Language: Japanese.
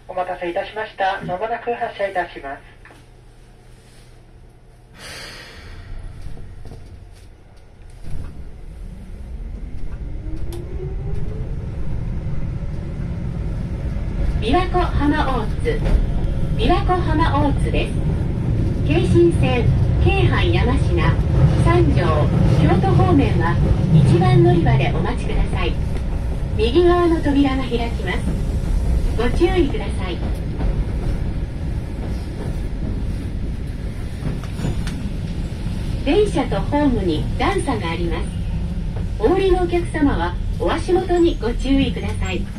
お待たせいたしました。まもなく発車いたします。 琵琶湖浜大津、琵琶湖浜大津です。京浜線京阪山科三条京都方面は1番乗り場でお待ちください。右側の扉が開きます。ご注意ください。電車とホームに段差があります。お降りのお客様はお足元にご注意ください。